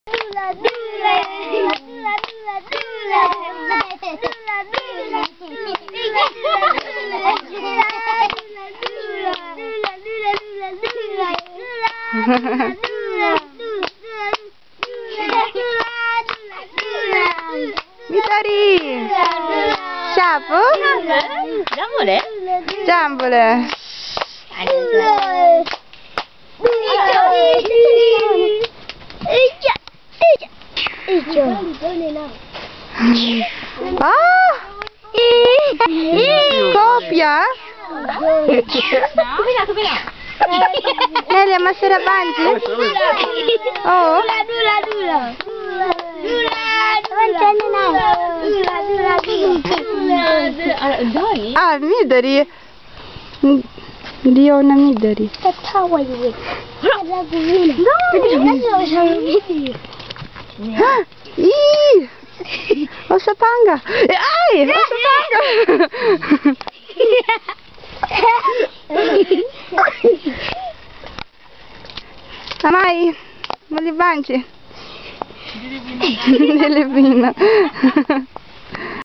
Midori! Siapa? Jambule? Jambule. Ah! Copia? Nelia, masih ada banji? Oh. Ah, Midori. Dia una Midori. Ih! Osa panga. Ai! Osa panga. Amai, mali banci. Dilebina.